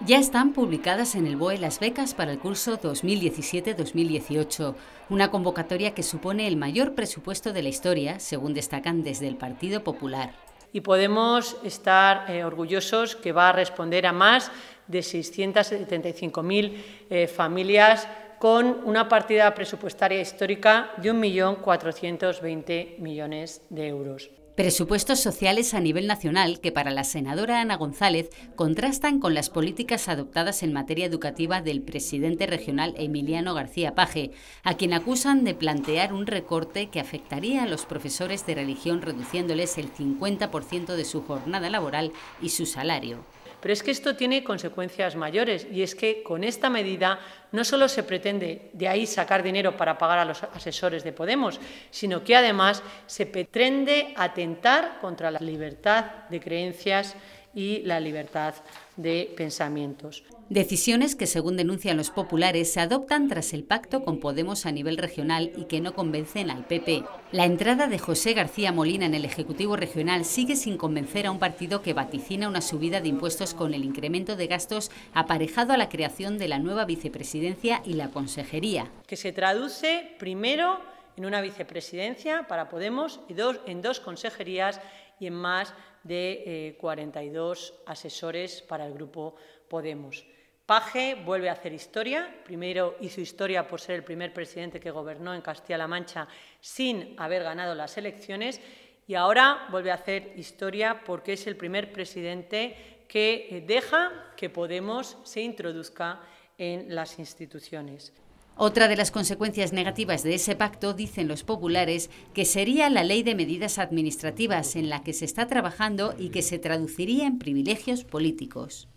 Ya están publicadas en el BOE las becas para el curso 2017-2018, una convocatoria que supone el mayor presupuesto de la historia, según destacan desde el Partido Popular. Y podemos estar orgullosos que va a responder a más de 675.000 familias con una partida presupuestaria histórica de 1.420 millones de euros. Presupuestos sociales a nivel nacional que para la senadora Ana González contrastan con las políticas adoptadas en materia educativa del presidente regional Emiliano García Paje, a quien acusan de plantear un recorte que afectaría a los profesores de religión reduciéndoles el 50% de su jornada laboral y su salario. Pero es que esto tiene consecuencias mayores y es que con esta medida no solo se pretende de ahí sacar dinero para pagar a los asesores de Podemos, sino que además se pretende atentar contra la libertad de creencias y la libertad de pensamientos. Decisiones que, según denuncian los populares, se adoptan tras el pacto con Podemos a nivel regional y que no convencen al PP. La entrada de José García Molina en el Ejecutivo regional sigue sin convencer a un partido que vaticina una subida de impuestos con el incremento de gastos aparejado a la creación de la nueva vicepresidencia y la consejería. Que se traduce primero en una vicepresidencia para Podemos y en dos consejerías y en más de 42 asesores para el Grupo Podemos. Paje vuelve a hacer historia. Primero hizo historia por ser el primer presidente que gobernó en Castilla-La Mancha sin haber ganado las elecciones y ahora vuelve a hacer historia porque es el primer presidente que deja que Podemos se introduzca en las instituciones. Otra de las consecuencias negativas de ese pacto, dicen los populares, que sería la ley de medidas administrativas en la que se está trabajando y que se traduciría en privilegios políticos.